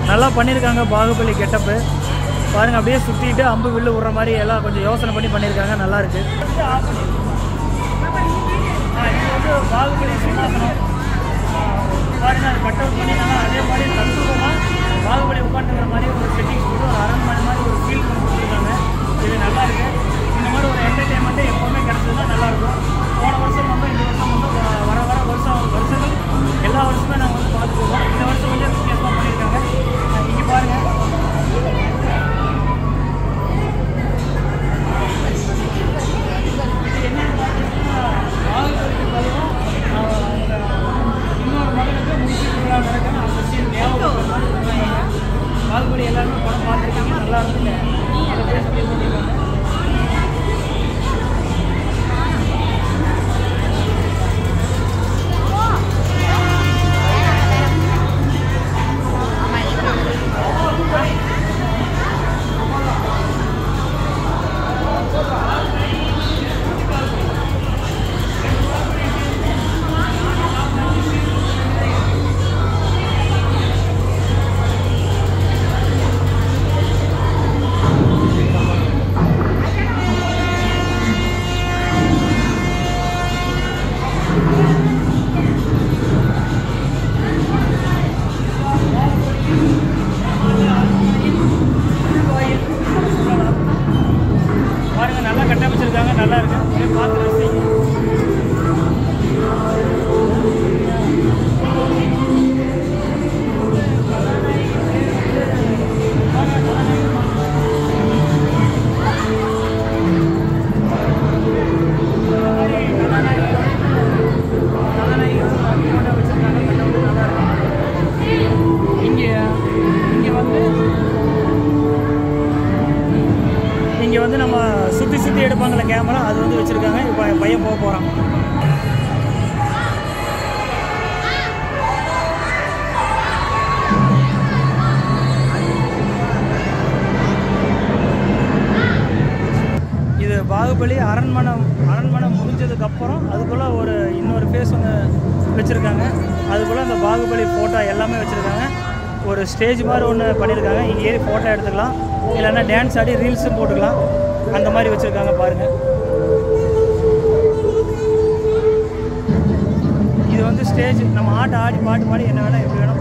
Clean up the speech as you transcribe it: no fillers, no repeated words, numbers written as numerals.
நல்லா பண்ணியிருக்காங்க பாகுபலி கெட்டப்பு பாருங்கள். அப்படியே சுற்றிட்டு அம்பு வில்லு விடுற மாதிரி எல்லாம் கொஞ்சம் யோசனை பண்ணி பண்ணியிருக்காங்க. நல்லாயிருக்கு. இது வந்து பாகுபலி சிம்மாசனம் பாருங்கள். அது கட் அவுட் பண்ணியிருக்காங்க. அதே மாதிரி தத்துவமாக பாகுபலி உட்காந்துக்கிற மாதிரி ஒரு செட்டிங்ஸ் போட்டு ஒரு அரண்மனை மாதிரி ஒரு ஃபீல் கொடுத்துருக்காங்க. இது நல்லாயிருக்கு. இந்த மாதிரி ஒரு என்டர்டெயின்மெண்ட்டு எப்போவுமே கிடச்சதுன்னா நல்லாயிருக்கும். போன வருஷம் வந்து இந்த வருஷம் வந்து வர வருஷங்கள் எல்லா வருஷமே நாங்கள் வந்து பார்த்துக்குவோம். இந்த வருஷம் கொஞ்சம் வித்தியாசமாக பண்ணியிருக்காங்க. இங்கே பாருங்கள். இது என்னென்னு பார்த்தீங்கன்னா பாகுபலிக்கு பதிலாக இன்னொரு மகனுக்கு முடிச்சு விழா நடக்குன்னு அந்த சீன் ஞாபகம் பாகுபலி எல்லாருமே படம் பார்த்துருக்காங்க. நல்லா இருக்குங்க. அதை பேச பண்ணியிருக்காங்க. பாருங்கள் நல்லா கட்டமைச்சிருக்காங்க. நல்லா இருக்கு. பார்த்து ரசிங்க. இங்கே வந்து நம்ம சுற்றி எடுப்பாங்கள்ல கேமரா, அது வந்து வச்சுருக்காங்க. இப்போ பையன் போக போகிறான். இது பாகுபலி அரண்மனை முடிஞ்சதுக்கப்புறம் அதுக்குள்ளே ஒரு இன்னொரு ஃபேஸ் ஒன்று வச்சுருக்காங்க. அதுக்குள்ளே அந்த பாகுபலி ஃபோட்டோ எல்லாமே வச்சுருக்காங்க. ஒரு ஸ்டேஜ் மாதிரி ஒன்று பண்ணியிருக்காங்க. இங்கே ஏறி ஃபோட்டோ எடுத்துக்கலாம், இல்லைன்னா டான்ஸ் ஆடி ரீல்ஸும் போட்டுக்கலாம். அந்த மாதிரி வச்சுருக்காங்க பாருங்கள். இது வந்து ஸ்டேஜ். நம்ம ஆடி பாட்டு பாடி என்ன வேணால் எப்படி வேணால்